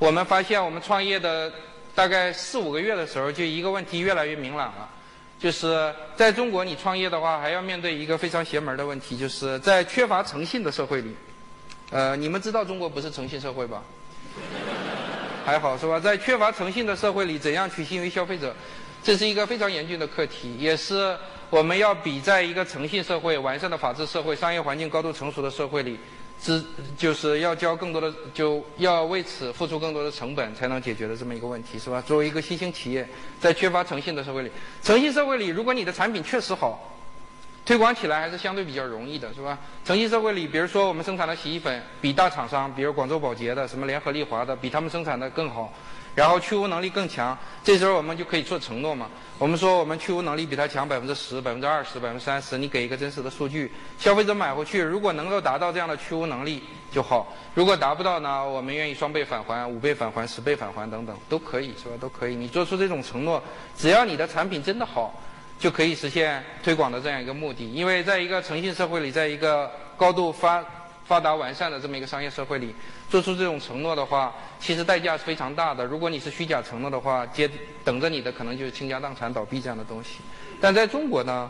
我们发现我们创业的大概4、5个月的时候，就一个问题越来越明朗了，就是在中国你创业的话，还要面对一个非常邪门的问题，就是在缺乏诚信的社会里，你们知道中国不是诚信社会吧？还好是吧？在缺乏诚信的社会里，怎样取信于消费者，这是一个非常严峻的课题，也是我们要比在一个诚信社会、完善的法治社会、商业环境高度成熟的社会里，就是要交更多的，就要为此付出更多的成本，才能解决的这么一个问题，是吧？作为一个新兴企业，在缺乏诚信的社会里，诚信社会里，如果你的产品确实好，推广起来还是相对比较容易的，是吧？诚信社会里，比如说我们生产的洗衣粉比大厂商，比如广州宝洁的、什么联合利华的，比他们生产的更好，然后去污能力更强，这时候我们就可以做承诺嘛。我们说我们去污能力比它强10%、20%、30%，你给一个真实的数据，消费者买回去，如果能够达到这样的去污能力就好，如果达不到呢，我们愿意双倍返还、5倍返还、10倍返还等等，都可以，是吧？都可以。你做出这种承诺，只要你的产品真的好，就可以实现推广的这样一个目的。因为在一个诚信社会里，在一个高度发达完善的这么一个商业社会里，做出这种承诺的话，其实代价是非常大的。如果你是虚假承诺的话，等着你的可能就是倾家荡产、倒闭这样的东西。但在中国呢，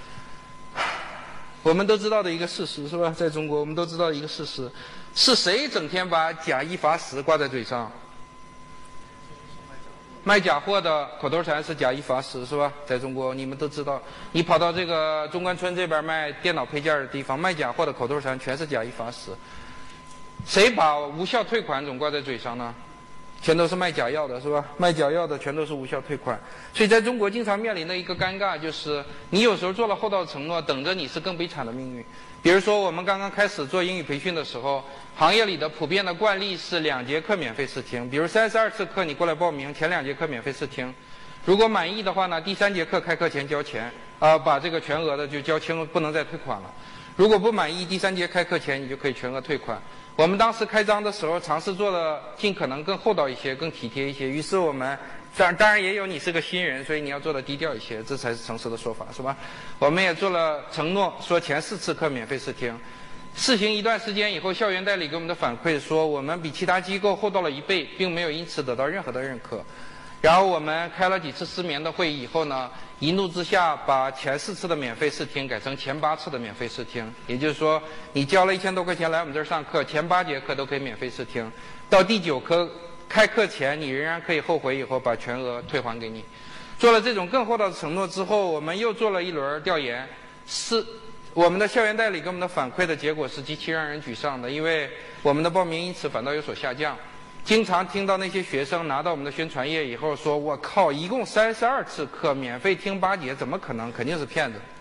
我们都知道的一个事实，是吧？在中国我们都知道一个事实，是谁整天把假一罚十挂在嘴上？卖假货的口头禅是假一罚十，是吧？在中国你们都知道，你跑到这个中关村这边卖电脑配件的地方，卖假货的口头禅全是假一罚十。谁把无效退款总挂在嘴上呢？全都是卖假药的，是吧？卖假药的全都是无效退款。所以在中国经常面临的一个尴尬就是，你有时候做了厚道承诺，等着你是更悲惨的命运。比如说我们刚刚开始做英语培训的时候，行业里的普遍的惯例是2节课免费试听，比如32次课你过来报名，前2节课免费试听，如果满意的话呢，第3节课开课前交钱，把这个全额的就交清，不能再退款了。如果不满意，第3节开课前你就可以全额退款。我们当时开张的时候尝试做了尽可能更厚道一些、更体贴一些，于是我们当然也有你是个新人，所以你要做的低调一些，这才是诚实的说法，是吧？我们也做了承诺，说前4次课免费试听，试行一段时间以后，校园代理给我们的反馈说我们比其他机构厚道了1倍，并没有因此得到任何的认可。然后我们开了几次失眠的会议以后呢，一怒之下把前4次的免费试听改成前8次的免费试听，也就是说你交了1000多块钱来我们这儿上课，前8节课都可以免费试听，到第9课开课前你仍然可以后悔以后把全额退还给你。做了这种更厚道的承诺之后，我们又做了一轮调研，我们的校园代理给我们的反馈的结果是极其让人沮丧的，因为我们的报名因此反倒有所下降。经常听到那些学生拿到我们的宣传页以后说，我靠，一共32次课免费听8节，怎么可能？肯定是骗子。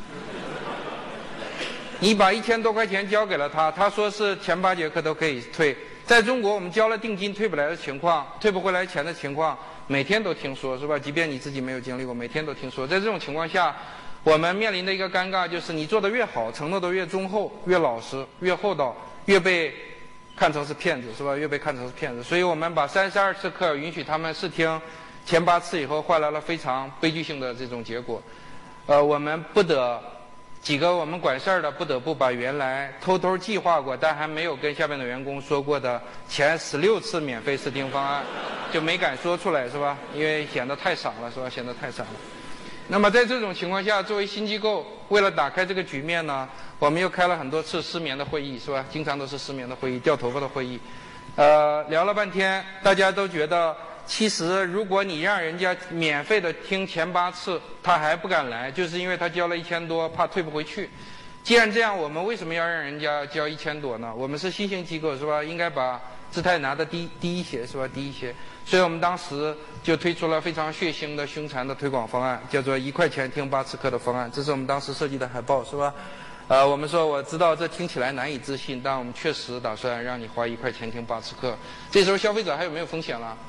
你把1000多块钱交给了他，他说是前8节课都可以退。在中国我们交了定金退不来的情况，退不回来钱的情况每天都听说，是吧？即便你自己没有经历过，每天都听说。在这种情况下，我们面临的一个尴尬就是你做的越好，承诺的越忠厚、越老实、越厚道，越被看成是骗子，是吧？越被看成是骗子。所以我们把32次课允许他们试听前8次以后，换来了非常悲剧性的这种结果。我们几个我们管事儿的不得不把原来偷偷计划过但还没有跟下面的员工说过的前16次免费试听方案就没敢说出来，是吧？因为显得太傻了，是吧？显得太傻了。那么在这种情况下，作为新机构，为了打开这个局面呢，我们又开了很多次失眠的会议，是吧？经常都是失眠的会议、掉头发的会议。聊了半天，大家都觉得，其实如果你让人家免费的听前8次，他还不敢来，就是因为他交了1000多，怕退不回去。既然这样，我们为什么要让人家交1000多呢？我们是新兴机构，是吧？应该把姿态拿得低一些，是吧？低一些。所以我们当时就推出了非常血腥的、凶残的推广方案，叫做1块钱听8次课的方案。这是我们当时设计的海报，是吧？我们说我知道这听起来难以置信，但我们确实打算让你花1块钱听8次课。这时候消费者还有没有风险了？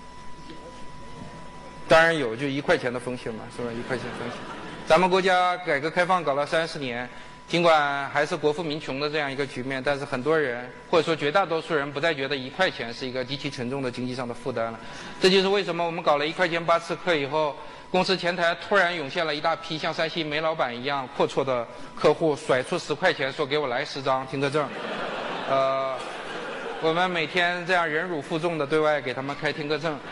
当然有，就1块钱的风险嘛，是吧？1块钱风险。咱们国家改革开放搞了30年，尽管还是国富民穷的这样一个局面，但是很多人或者说绝大多数人不再觉得1块钱是一个极其沉重的经济上的负担了。这就是为什么我们搞了1块钱8次课以后，公司前台突然涌现了一大批像山西煤老板一样阔绰的客户，甩出10块钱说给我来10张听课证。 我们每天这样忍辱负重的对外给他们开听课证，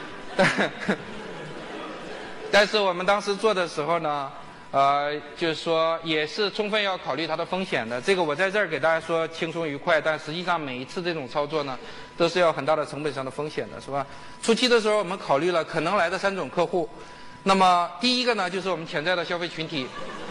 但是我们当时做的时候呢，就是说也是充分要考虑它的风险的。这个我在这儿给大家说轻松愉快，但实际上每一次这种操作呢，都是要很大的成本上的风险的，是吧？初期的时候我们考虑了可能来的3种客户，那么第一个呢，就是我们潜在的消费群体。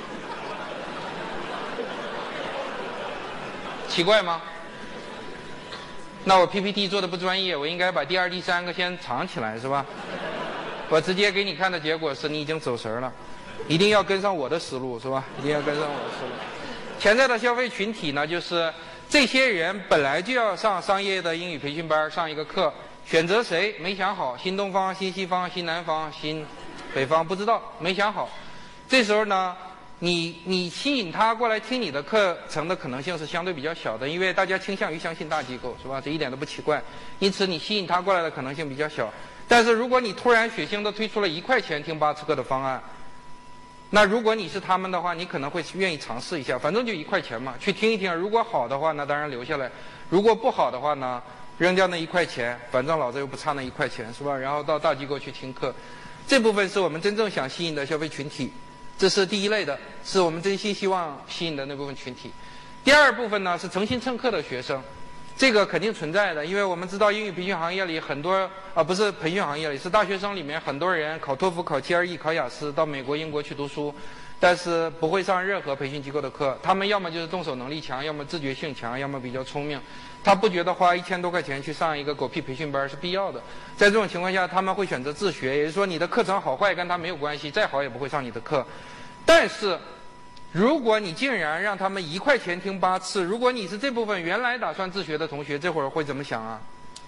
奇怪吗？那我 PPT 做的不专业，我应该把第2、第3个先藏起来，是吧？我直接给你看的结果是你已经走神了，一定要跟上我的思路，是吧？一定要跟上我的思路。潜在的消费群体呢，就是这些人本来就要上商业的英语培训班，上一个课，选择谁没想好，新东方、新西方、新南方、新北方不知道，没想好。这时候呢，你吸引他过来听你的课程的可能性是相对比较小的，因为大家倾向于相信大机构，是吧？这一点都不奇怪。因此你吸引他过来的可能性比较小。但是如果你突然血腥的推出了1块钱听8次课的方案，那如果你是他们的话，你可能会愿意尝试一下，反正就1块钱嘛，去听一听。如果好的话，那当然留下来；如果不好的话呢，扔掉那1块钱，反正老子又不差那1块钱，是吧？然后到大机构去听课，这部分是我们真正想吸引的消费群体。这是第一类的，是我们真心希望吸引的那部分群体。第二部分呢，是诚心蹭课的学生，这个肯定存在的，因为我们知道英语培训行业里很多不是培训行业里，是大学生里面很多人考托福、考GRE、考雅思，到美国、英国去读书，但是不会上任何培训机构的课。他们要么就是动手能力强，要么自觉性强，要么比较聪明。他不觉得花1000多块钱去上一个狗屁培训班是必要的。在这种情况下，他们会选择自学，也就是说你的课程好坏跟他没有关系，再好也不会上你的课。但是如果你竟然让他们1块钱听8次，如果你是这部分原来打算自学的同学，这会儿会怎么想啊？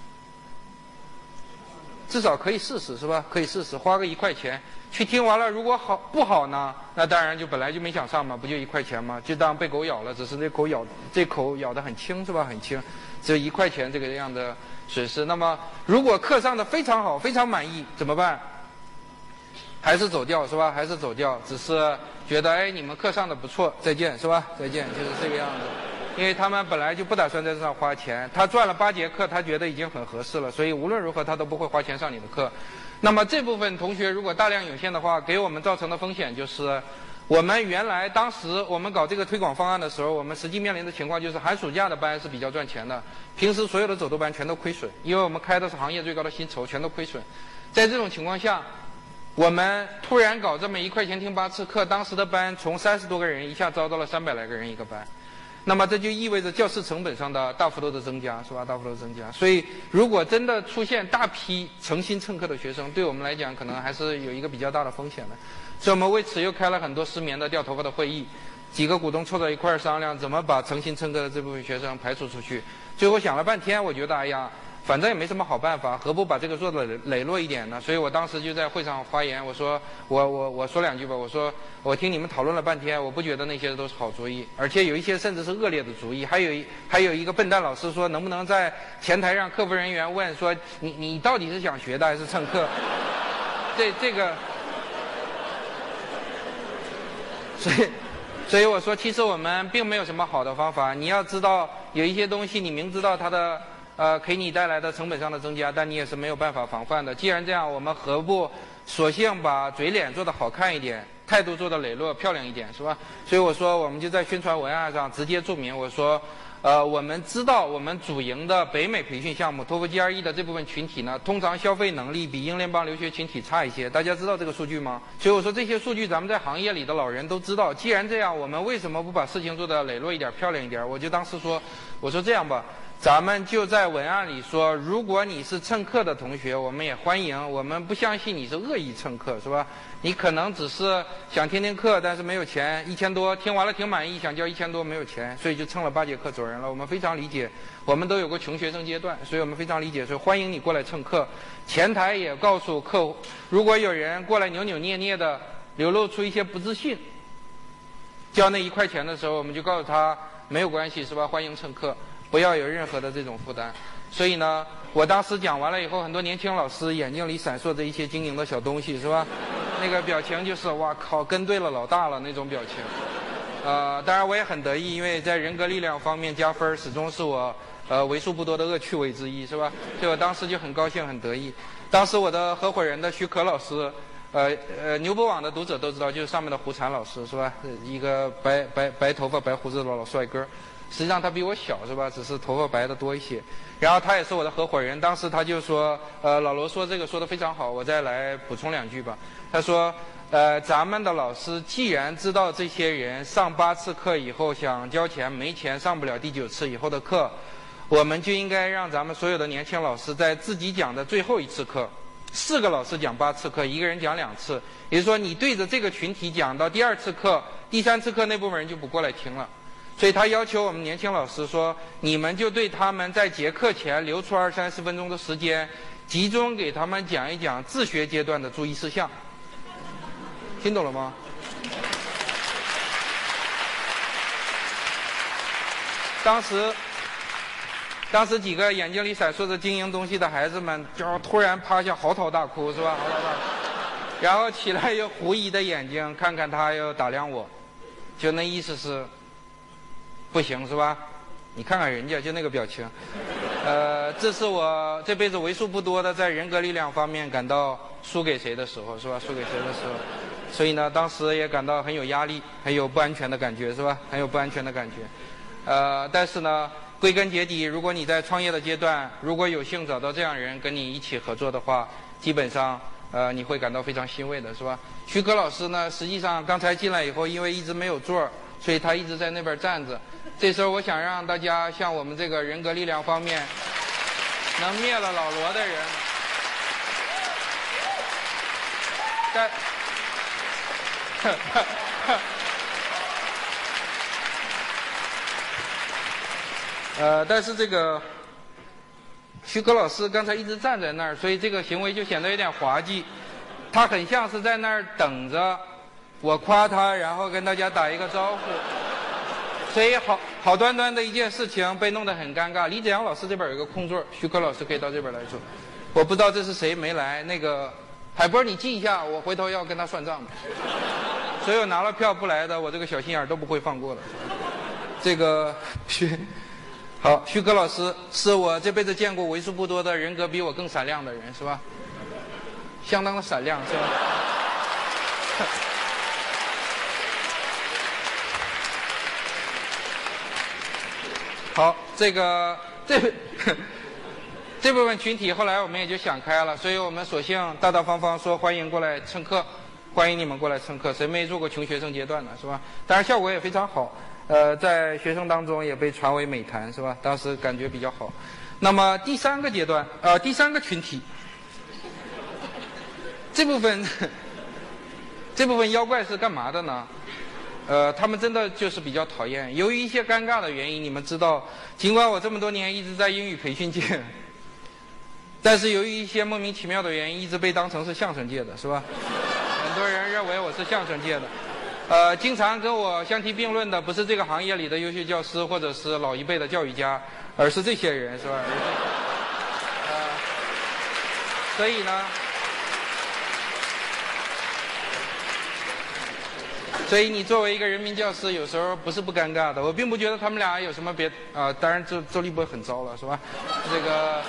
至少可以试试，是吧？可以试试，花个1块钱去听完了，如果好不好呢？那当然就本来就没想上嘛，不就1块钱吗？就当被狗咬了，只是这口咬得很轻，是吧？很轻，只有1块钱这个样的损失。那么如果课上的非常好，非常满意，怎么办？还是走掉，是吧？还是走掉，只是觉得你们课上的不错，再见，是吧？再见，就是这个样子。因为他们本来就不打算在这上花钱，他赚了8节课，他觉得已经很合适了，所以无论如何他都不会花钱上你的课。那么这部分同学如果大量涌现的话，给我们造成的风险就是，我们原来当时我们搞这个推广方案的时候，我们实际面临的情况就是寒暑假的班是比较赚钱的，平时所有的走读班全都亏损，因为我们开的是行业最高的薪酬，全都亏损。在这种情况下，我们突然搞这么1块钱听8次课，当时的班从30多个人一下招到了300来个人一个班，那么这就意味着教师成本上的大幅度的增加，是吧？大幅度的增加。所以如果真的出现大批诚心蹭课的学生，对我们来讲可能还是有一个比较大的风险的。所以我们为此又开了很多失眠的掉头发的会议，几个股东凑到一块儿商量怎么把诚心蹭课的这部分学生排除出去。最后想了半天，我觉得反正也没什么好办法，何不把这个做的磊落一点呢？所以我当时就在会上发言，我说我说2句吧，我说我听你们讨论了半天，我不觉得那些都是好主意，而且有一些甚至是恶劣的主意。还有一个笨蛋老师说，能不能在前台让客服人员问说你到底是想学的还是蹭课？这个，所以我说，其实我们并没有什么好的方法。你要知道，有一些东西你明知道它的给你带来的成本上的增加，但你也是没有办法防范的。既然这样，我们何不索性把嘴脸做得好看一点，态度做得磊落漂亮一点，是吧？所以我说，我们就在宣传文案上直接注明，我说我们知道我们主营的北美培训项目托福 GRE 的这部分群体呢，通常消费能力比英联邦留学群体差一些，大家知道这个数据吗？所以我说这些数据咱们在行业里的老人都知道。既然这样，我们为什么不把事情做得磊落一点漂亮一点？我就当时说，我说这样吧，咱们就在文案里说，如果你是蹭课的同学，我们也欢迎，我们不相信你是恶意蹭课，是吧？你可能只是想听听课，但是没有钱，1000多听完了挺满意，想交1000多没有钱，所以就蹭了8节课走人了。我们非常理解，我们都有过穷学生阶段，所以我们非常理解，所以欢迎你过来蹭课。前台也告诉客户，如果有人过来扭扭捏捏的流露出一些不自信，交那1块钱的时候，我们就告诉他没有关系，是吧？欢迎蹭课，不要有任何的这种负担。所以呢，我当时讲完了以后，很多年轻老师眼睛里闪烁着一些晶莹的小东西，是吧？那个表情就是哇靠，跟对了老大了那种表情。当然我也很得意，因为在人格力量方面加分始终是我为数不多的恶趣味之一，是吧？所以我当时就很高兴，很得意。当时我的合伙人的徐可老师，牛博网的读者都知道，就是上面的胡禅老师，是吧？一个白头发白胡子的老帅哥。实际上他比我小，是吧？只是头发白的多一些。然后他也是我的合伙人。当时他就说，老罗说这个说得非常好，我再来补充2句吧。他说，咱们的老师既然知道这些人上8次课以后想交钱没钱，上不了第9次以后的课，我们就应该让咱们所有的年轻老师在自己讲的最后1次课，4个老师讲8次课，1个人讲2次。也就是说，你对着这个群体讲到第2次课、第3次课，那部分人就不过来听了。所以他要求我们年轻老师说，你们就对他们在结课前留出20-30分钟的时间，集中给他们讲一讲自学阶段的注意事项。听懂了吗？当时几个眼睛里闪烁着晶莹东西的孩子们，就突然趴下嚎啕大哭，是吧？嚎啕大哭，然后起来又狐疑的眼睛看看他，又打量我，就那意思是不行，是吧？你看看人家，就那个表情。这是我这辈子为数不多的在人格力量方面感到输给谁的时候，是吧？输给谁的时候。所以呢，当时也感到很有压力，很有不安全的感觉，是吧？很有不安全的感觉。但是呢，归根结底，如果你在创业的阶段，如果有幸找到这样人跟你一起合作的话，基本上你会感到非常欣慰的，是吧？徐可老师呢，实际上刚才进来以后，因为一直没有座，所以他一直在那边站着。这时候我想让大家像我们这个人格力量方面能灭了老罗的人，但是这个徐可老师刚才一直站在那儿，所以这个行为就显得有点滑稽。他很像是在那儿等着我夸他，然后跟大家打一个招呼。所以好端端的一件事情被弄得很尴尬。李子阳老师这边有一个空座，徐可老师可以到这边来坐。我不知道这是谁没来，那个海波你记一下，我回头要跟他算账的。所有拿了票不来的，我这个小心眼都不会放过的。这个徐可老师是我这辈子见过为数不多的人格比我更闪亮的人，是吧？相当的闪亮，是吧？好，这部分群体后来我们也就想开了，所以我们索性大大方方说欢迎过来蹭课，欢迎你们过来蹭课，谁没做过穷学生阶段呢，是吧？当然效果也非常好，在学生当中也被传为美谈，是吧？当时感觉比较好。那么第3个阶段，第3个群体，这部分妖怪是干嘛的呢？他们真的就是比较讨厌。由于一些尴尬的原因，你们知道，尽管我这么多年一直在英语培训界，但是由于一些莫名其妙的原因，一直被当成是相声界的，是吧？很多人认为我是相声界的。经常跟我相提并论的不是这个行业里的优秀教师或者是老一辈的教育家，而是这些人，是吧？所以呢。所以你作为一个人民教师，有时候不是不尴尬的。我并不觉得他们俩有什么别当然周立波很糟了，是吧？这个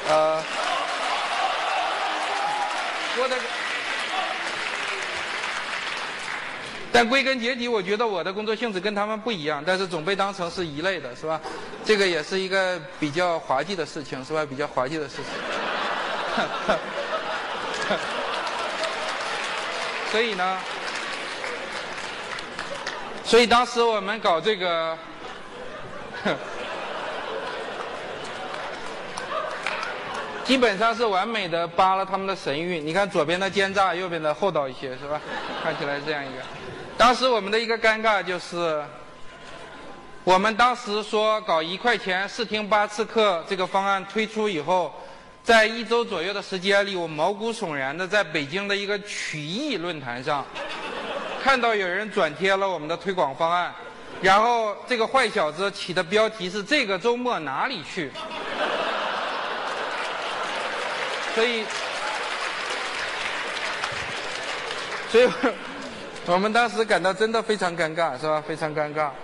但归根结底，我觉得我的工作性质跟他们不一样，但是总被当成是一类的，是吧？这个也是一个比较滑稽的事情，是吧？比较滑稽的事情。所以当时我们搞这个，基本上是完美的扒了他们的神韵。你看左边的奸诈，右边的厚道一些，是吧？看起来是这样一个。当时我们的一个尴尬就是，我们当时说搞1块钱试听8次课这个方案推出以后，在1周左右的时间里，我毛骨悚然的在北京的一个曲艺论坛上。看到有人转贴了我们的推广方案，然后这个坏小子起的标题是这个周末哪里去，所以我们当时感到真的非常尴尬，是吧？非常尴尬。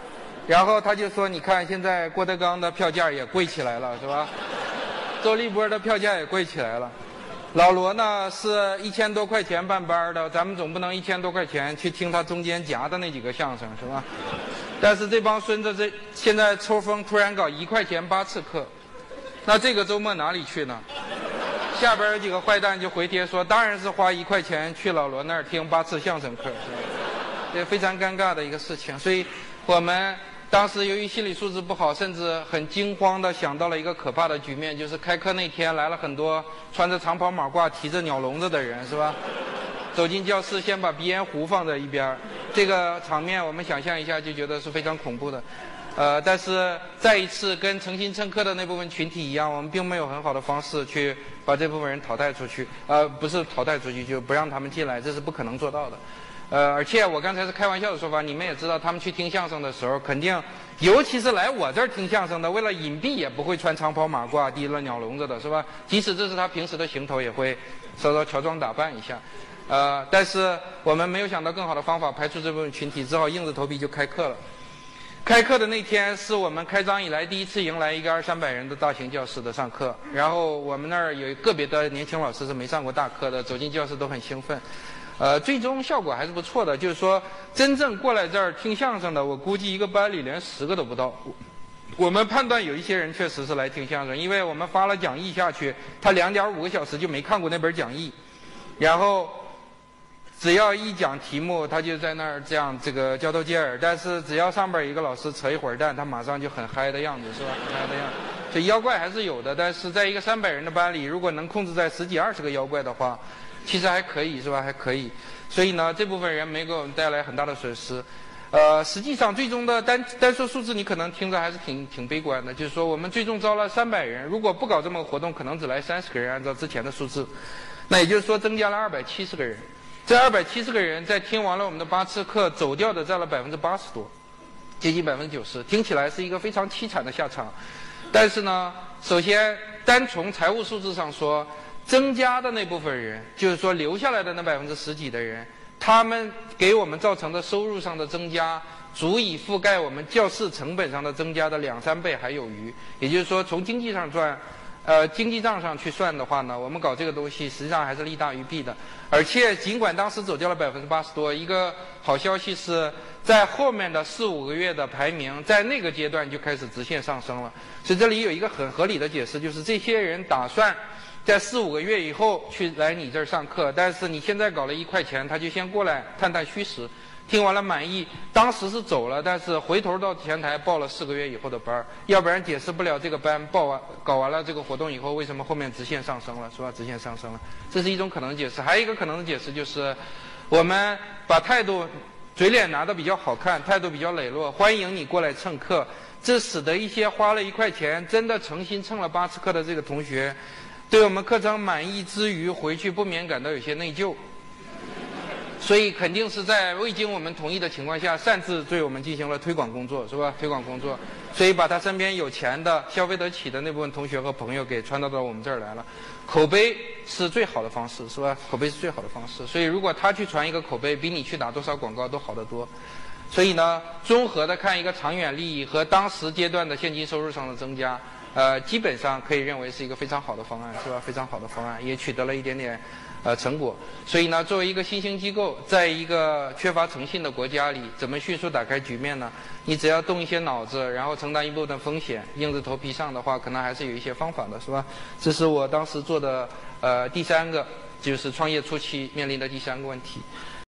然后他就说：“你看，现在郭德纲的票价也贵起来了，是吧？周立波的票价也贵起来了。老罗呢是1000多块钱办班的，咱们总不能1000多块钱去听他中间夹的那几个相声，是吧？但是这帮孙子现在抽风，突然搞1块钱8次课，那这个周末哪里去呢？下边有几个坏蛋就回帖说，当然是花1块钱去老罗那儿听8次相声课，是吧？这非常尴尬的一个事情，所以我们当时由于心理素质不好，甚至很惊慌地想到了一个可怕的局面，就是开课那天来了很多穿着长袍马褂提着鸟笼子的人，是吧？走进教室先把鼻烟壶放在一边，这个场面我们想象一下就觉得是非常恐怖的。但是再一次跟诚心蹭课的那部分群体一样，我们并没有很好的方式去把这部分人淘汰出去，不是淘汰出去，就不让他们进来，这是不可能做到的。而且我刚才是开玩笑的说法，你们也知道，他们去听相声的时候，肯定，尤其是来我这儿听相声的，为了隐蔽也不会穿长袍马褂、提了鸟笼子的，是吧？即使这是他平时的行头，也会稍稍乔装打扮一下。但是我们没有想到更好的方法排除这部分群体，只好硬着头皮就开课了。开课的那天是我们开张以来第一次迎来一个200-300人的大型教室的上课，然后我们那儿有个别的年轻老师是没上过大课的，走进教室都很兴奋。最终效果还是不错的，就是说真正过来这儿听相声的，我估计一个班里连10个都不到。我们判断有一些人确实是来听相声，因为我们发了讲义下去，他2.5个小时就没看过那本讲义，然后只要一讲题目，他就在那儿这样这个交头接耳，但是只要上边一个老师扯一会儿蛋，他马上就很嗨的样子，是吧？很嗨的样子。这妖怪还是有的，但是在一个300人的班里，如果能控制在10几20个妖怪的话，其实还可以，是吧？还可以。所以呢，这部分人没给我们带来很大的损失。实际上最终的单说数字，你可能听着还是挺悲观的。就是说，我们最终招了300人，如果不搞这么个活动，可能只来30个人，按照之前的数字。那也就是说，增加了270个人。这270个人在听完了我们的8次课，走掉的占了80%多，接近90%。听起来是一个非常凄惨的下场。但是呢，首先单从财务数字上说，增加的那部分人，就是说留下来的那10%几的人，他们给我们造成的收入上的增加，足以覆盖我们教室成本上的增加的2-3倍还有余。也就是说，从经济上经济账上去算的话呢，我们搞这个东西实际上还是利大于弊的。而且尽管当时走掉了80%多，一个好消息是在后面的4-5个月的排名，在那个阶段就开始直线上升了。所以这里有一个很合理的解释，就是这些人打算在4-5个月以后去来你这儿上课，但是你现在搞了1块钱，他就先过来探探虚实，听完了满意，当时是走了，但是回头到前台报了4个月以后的班，要不然解释不了这个班搞完了这个活动以后，为什么后面直线上升了，是吧？直线上升了，这是一种可能解释。还有一个可能的解释就是，我们把态度嘴脸拿得比较好看，态度比较磊落，欢迎你过来蹭课，这使得一些花了1块钱真的诚心蹭了8次课的这个同学，对我们课程满意之余，回去不免感到有些内疚。所以肯定是在未经我们同意的情况下，擅自对我们进行了推广工作，是吧？推广工作，所以把他身边有钱的、消费得起的那部分同学和朋友给传导到我们这儿来了。口碑是最好的方式，是吧？口碑是最好的方式。所以如果他去传一个口碑，比你去打多少广告都好得多。所以呢，综合的看一个长远利益和当时阶段的现金收入上的增加，基本上可以认为是一个非常好的方案，是吧？非常好的方案，也取得了一点点成果。所以呢，作为一个新兴机构，在一个缺乏诚信的国家里，怎么迅速打开局面呢？你只要动一些脑子，然后承担一部分风险，硬着头皮上的话，可能还是有一些方法的，是吧？这是我当时做的第3个，就是创业初期面临的第3个问题。